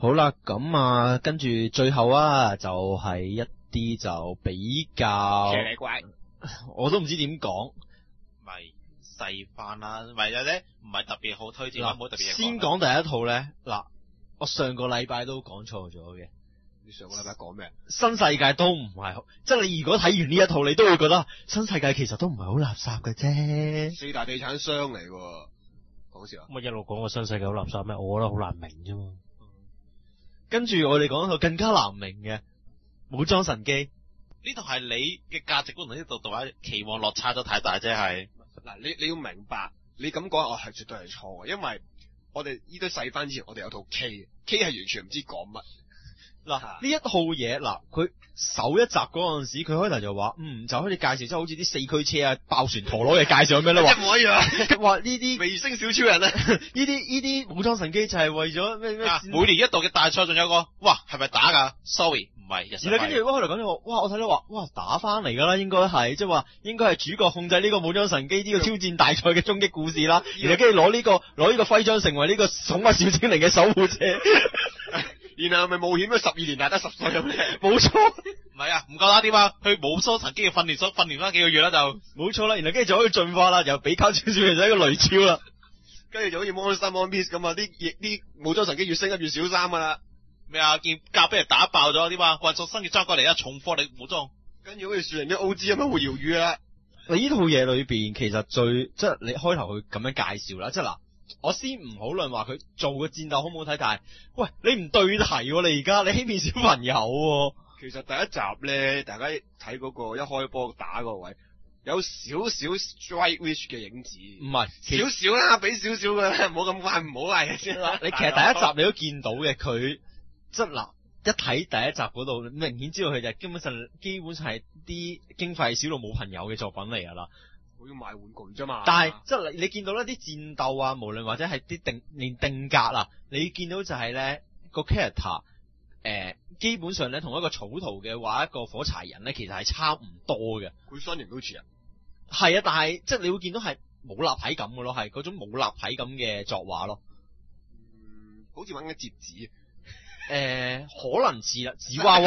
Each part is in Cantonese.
好啦，咁啊，跟住最後啊，就係一啲就比較， 騎呢怪， 我都唔知點講。 咪細翻啦，咪有咧唔係特別好推薦，冇特別嘢講。 先講第一套咧，嗱，我上個禮拜都講錯咗嘅。 你上個禮拜講咩？ 新世界都唔係好，即係你如果睇完呢一套，你都會覺得新世界其實都唔係好垃圾嘅啫。 四大地產商嚟喎，講笑啊！ 乜一路講個新世界好垃圾咩？我覺得好難明啫嘛。 跟住我哋講一套更加難明嘅武裝神機。 呢度係你嘅價值觀同呢度動畫期望落差咗太大啫，係。 嗱，你要明白，你咁講我係絕對係錯嘅，因為我哋呢堆細番之前，我哋有套 K 係完全唔知講乜。 嗱，呢一套嘢，嗱，佢首一集嗰陣時，佢開頭就話，就開始介紹，即係好似啲四驅車啊、爆船陀螺嘅介紹咁樣啦， 一模一樣。 話呢啲微星小超人咧， 呢啲武裝神機就係為咗咩每年一度嘅大賽，仲有個，哇，係咪打㗎 ？Sorry，唔係，日然後跟住開頭講咗話，哇，我睇到話，哇，打翻嚟㗎啦，應該係，即係話應該係主角控制呢個武裝神機呢個挑戰大賽嘅終極故事啦。然後跟住攞呢個徽章成為呢個寵物小精靈嘅守護者。 然後咪冒險咗12年，大得10歲咁咧， 冇錯， 唔係啊，唔夠啦點啊？去武裝神機嘅訓練所訓練翻幾個月啦就， 冇錯啦。然後跟住就可以進化啦，由比卡超變成一個雷超啦， 跟住就好似 Monster One Piece 咁啊！啲武裝神機越升級越小三噶啦， 咩啊？件甲俾人打爆咗點啊？運送新嘅裝過嚟啦，重貨力武裝， 跟住好似樹人啲 OG 咁樣會搖魚啦。 呢套嘢裏邊其實即係你開頭去咁樣介紹啦，即係嗱。我先唔好論話佢做嘅戰鬥好唔好睇，但係喂，你唔對題喎，你而家你欺騙小朋友喎。 其實第一集咧，大家睇嗰個一開波打嗰個位，有少少 Strike Witch 嘅影子， 唔係少少啦，俾少少嘅啦，唔好咁快，唔好嚟先啦。 你其實第一集你都見到嘅，佢即係嗱，一睇第一集嗰度，明顯知道佢就基本上係啲經費少到冇朋友嘅作品嚟噶啦。 我要買玩具啫嘛， 但係即係你見到呢啲戰鬥啊，無論或者係啲連定格啊，你見到就係咧個 character 基本上咧同一個草圖嘅話一個火柴人咧，其實係差唔多嘅。 佢身形都似人， 係啊，但係即係你會見到係冇立體感嘅咯，係嗰種冇立體感嘅作畫咯。 好似玩緊折紙， 可能似啦，紙娃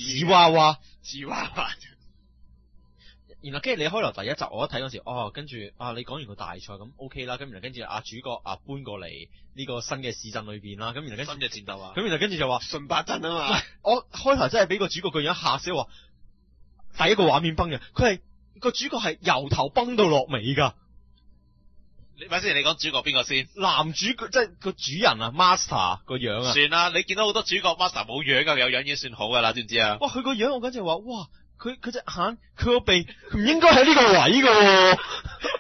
娃。然後跟住你開頭第一集我一睇嗰時，跟住你講完個大賽咁 OK 啦，咁然後跟住主角搬過嚟呢個新嘅市鎮裏邊啦，咁然後跟住新嘅戰鬥啊， 咁然後跟住就話順八鎮啊嘛， 我開頭真係俾個主角個樣嚇死，話第一個畫面崩嘅，佢係個主角係由頭崩到落尾噶。 你咪先，你講主角邊個先？ 男主角即係個主人啊 ，Master 個樣啊。 算啦，你見到好多主角 Master 冇樣噶，有樣已經算好噶啦，知唔知啊？ 哇，佢個樣我簡直話，哇！佢隻眼，佢個鼻唔應該喺呢個位㗎喎。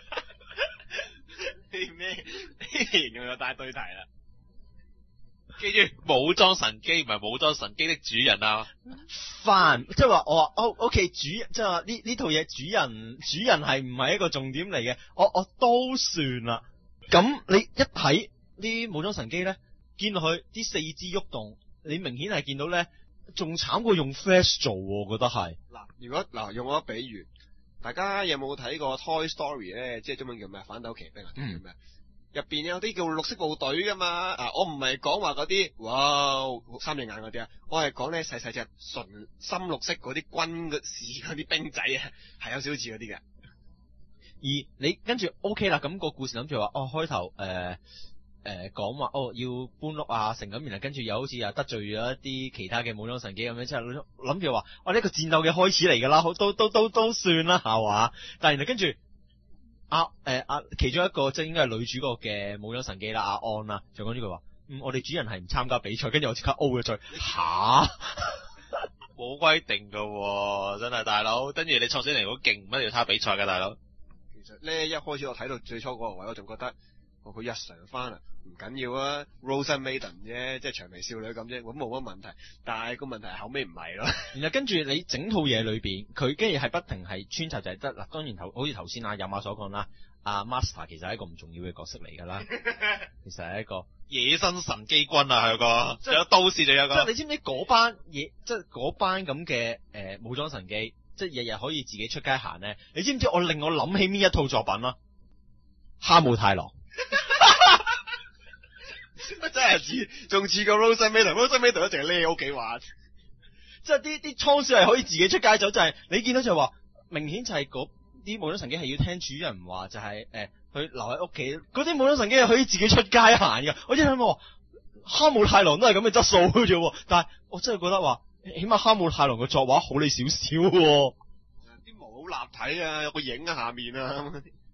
咩？形容有大對題啦。 記住，武裝神機唔係武裝神機的主人啊。 即係話我話OK 即係話呢套嘢主人係唔係一個重點嚟嘅，我都算啦。咁你一睇啲武裝神機咧，見落去啲四肢喐動，你明顯係見到咧。仲慘過用 Flash 做，我覺得係。 如果用我比喻，大家有冇睇過 Toy Story 咧？即係中文叫咩？反斗奇兵啊，叫咩？入邊有啲叫綠色部隊噶嘛。我唔係講話嗰啲，哇，三隻眼嗰啲啊，我係講咧細細隻純深綠色嗰啲軍嘅士嗰啲兵仔啊，係有少少似嗰啲嘅。 而你跟住 OK 啦，咁個故事諗住話，開頭講話要搬屋啊，成咁，然後跟住又好似又得罪咗一啲其他嘅武裝神機咁樣，即係諗住話，呢個戰鬥嘅開始嚟噶啦，都算啦，係嘛？但係然後跟住其中一個即係應該係女主角嘅武裝神機啦，阿安啦，就講呢句話，我哋主人係唔參加比賽，跟住我即刻 O 咗嘴，吓， 冇規定噶，真係大佬，跟住你創死靈好勁，唔一定要參加比賽噶，大佬。 其實咧，一開始我睇到最初嗰個位，我仲覺得。佢日常翻啊，唔緊要啊 ，Rose Maiden 啫，即係薔薇少女咁啫，咁冇乜問題。但係個問題係後尾唔係咯。 然後跟住你整套嘢裏邊，佢跟住係不停係穿插就係得嗱，當然好似頭先有馬所講啦，Master 其實係一個唔重要嘅角色嚟㗎啦，其實係一個野生神機軍啊，係個，仲有都市仲有個。 即係你知唔知嗰班即係嗰班咁嘅武裝神機，即係日日可以自己出街行咧？你知唔知令我諗起邊一套作品啦？哈姆太郎。 真係仲似個 Rosenmater 一直係匿喺屋企玩。 即係啲倉鼠係可以自己出街走，就係、你見到就係話，明顯就係嗰啲無中神機係要聽主人話，就係、佢留喺屋企。嗰啲無中神機係可以自己出街行㗎。我一諗話，哈姆太郎都係咁嘅質素嘅啫喎，但係我真係覺得話，起碼哈姆太郎嘅作畫好你少少喎。 啲毛好立體啊，有個影喺下面啊。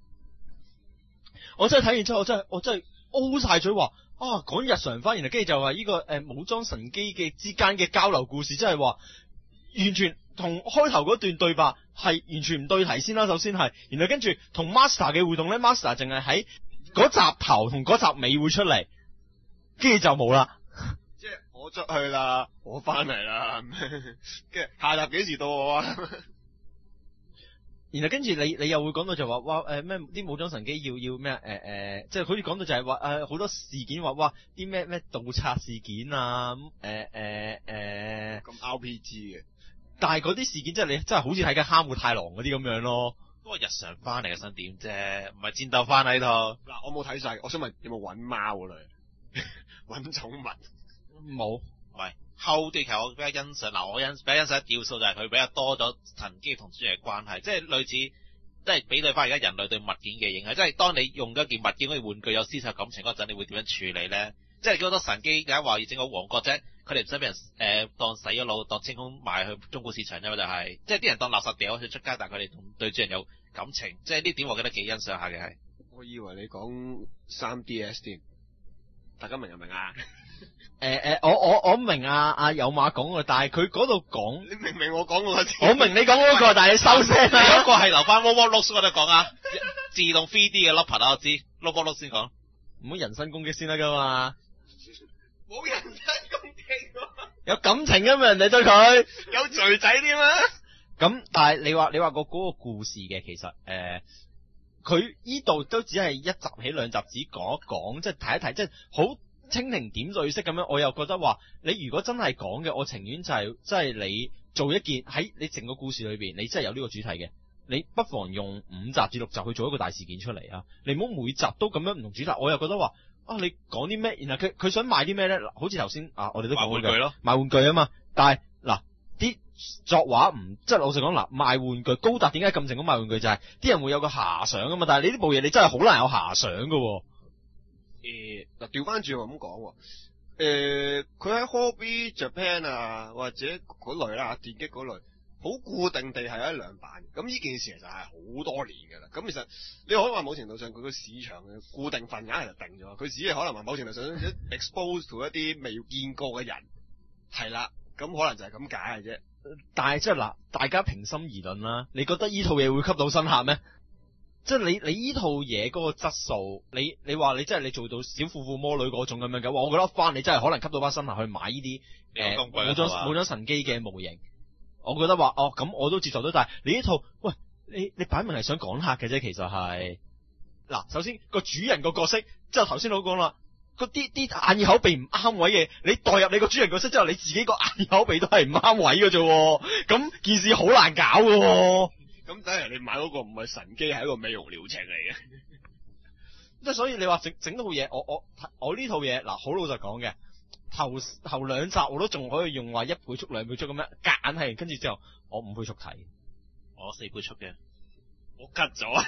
我真係睇完之後，我真係 O 晒嘴話啊，講日常番，然後跟住就話呢個武裝神機嘅之間嘅交流故事，真係話完全同開頭嗰段對白係完全唔對題先啦。首先係，然後跟住同 Master 嘅互動咧，Master 淨係喺嗰集頭同嗰集尾會出嚟，跟住就冇啦。 即係我出去啦，我翻嚟啦，跟住下集幾時到我啊？ 然後跟住你又會講到就話哇咩啲武裝神機要咩即係好似講到就係話好多事件話哇啲咩盜賊事件啊咁 RPG 嘅， 但係嗰啲事件即係你真係好似睇緊哈姆太郎嗰啲咁樣咯。 不過日常番嚟嘅想點啫，唔係戰鬥番喺度。 嗱，我冇睇晒，我想問有冇搵貓嗰類，搵寵物？ 冇。 喂，後段其實我比較欣賞，嗱我比較欣賞一調數就係佢比較多咗神機同主人嘅關係，即係類似，即係比對翻而家人類對物件嘅影響，即係當你用咗件物件好似玩具有思想感情嗰陣，你會點樣處理咧？即係好多神機而家話要整個王國啫，佢哋唔使俾人當洗咗腦，當清空賣去中古市場啫嘛，就係，即係啲人當垃圾掉去出街，但係佢哋同對主人有感情，即係呢點我覺得幾欣賞下嘅係。 我以為你講 3DS 添，大家明唔明啊？ 我明啊有馬講嘅，但係佢嗰度講， 你明唔明我講嗰個？ 我明你講嗰個，但係你收聲啦。 嗰個係留翻 Roblox 嗰度講啊，自動 3D 嘅 Looper 啊，我知 Roblox 先講， 唔好人身攻擊先得噶嘛。 冇人身攻擊喎， 有感情噶嘛，人哋對佢有錘仔添啊！ 咁但係你話嗰個故事嘅，其實佢依度都只係一集起兩集只講一講，即係睇一睇，即係好蜻蜓點水式咁樣。我又覺得話，你如果真係講嘅，我情願就係即係你做一件喺你整個故事裏邊，你真係有呢個主題嘅，你不妨用5集至6集去做一個大事件出嚟啊！你唔好每集都咁樣唔同主題。我又覺得話啊，你講啲咩？然後佢想賣啲咩咧？好似頭先啊，我哋都講過賣玩具咯， 賣玩具啊嘛。但係嗱啲作畫唔即係老實講嗱，賣玩具高達點解咁成功賣玩具就係、啲人會有個遐想啊嘛。但係你呢部嘢你真係好難有遐想噶。 嗱調翻轉我咁講喎，佢喺 Hobby Japan 啊或者嗰類啦，電擊嗰類，好固定地係一兩版。咁呢件事其實係好多年㗎啦。咁其實你可以話某程度上佢個市場嘅固定份額就定咗，佢只係可能話某程度上 expose to 一啲未見過嘅人，係啦，咁可能就係咁解嘅啫。 但係即係嗱，大家平心而論啦，你覺得呢套嘢會吸到新客咩？即係你呢套嘢嗰個質素，你話你真係你做到小婦婦魔女嗰種咁樣嘅話，我覺得翻你真係可能吸到班新客去買呢啲冇咗神機嘅模型。我覺得話哦咁我都接受到，但係你呢套喂你擺明係想趕客嘅啫，其實係嗱，首先個主人個角色，即係頭先都講啦，嗰啲眼耳口鼻唔啱位嘅，你代入你個主人角色之後，你自己個眼耳口鼻都係唔啱位嘅啫，咁件事好難搞嘅。 咁等於你買嗰個唔係神機，係一個美容療程嚟嘅。 即係所以你話整套嘢，我呢套嘢嗱，好老實講嘅，頭2集我都仲可以用話1倍速2倍速咁樣夾硬係，跟住之後我5倍速睇， 我4倍速嘅， 我 cut 咗。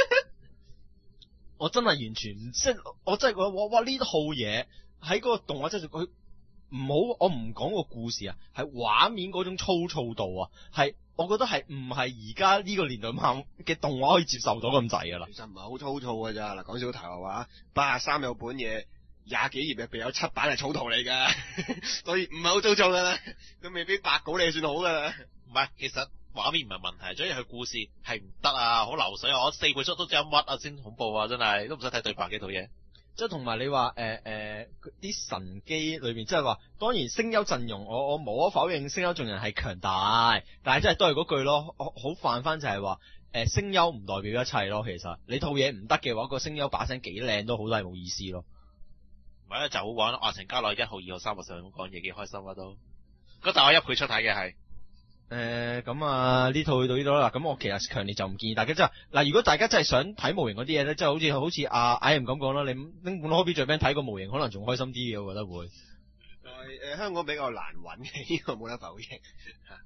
我真係完全即係我真係覺得哇呢套嘢喺嗰個動畫真係佢唔好，我唔講個故事啊，係畫面嗰種粗糙度啊，係。我覺得係唔係而家呢個年代漫嘅動畫可以接受到咁滯噶啦。 其實唔係好粗糙㗎咋，嗱講少題外話，83有本嘢20幾頁入邊有7版係草圖嚟噶，所以唔係好粗糙噶啦，佢未必白稿你算好噶啦。 唔係，其實畫面唔係問題，主要係佢故事係唔得啊，好流水啊，我4倍速都只有乜啊先恐怖啊，真係都唔使睇對白嘅套嘢。 即係同埋你話啲神機裏邊，即係話當然聲優陣容，我無可否認聲優陣容係強大，但係真係都係嗰句咯，好泛翻就係話聲優唔代表一切咯。其實你套嘢唔得嘅話，個聲優把聲幾靚都好，都係冇意思咯。 唔係咧就好玩咯，愛情加內1號、2號、3號上咁講嘢幾開心啊都。嗰集我1倍速睇嘅係。 咁啊呢套去到呢度啦，咁我其實強烈就唔建議大家即係嗱，如果大家真係想睇模型嗰啲嘢咧，即係好似阿 I M 咁講啦，你拎本 Hobby Japan 睇個模型，可能仲開心啲嘅，我覺得會。 香港比較難揾嘅，呢個冇得否認。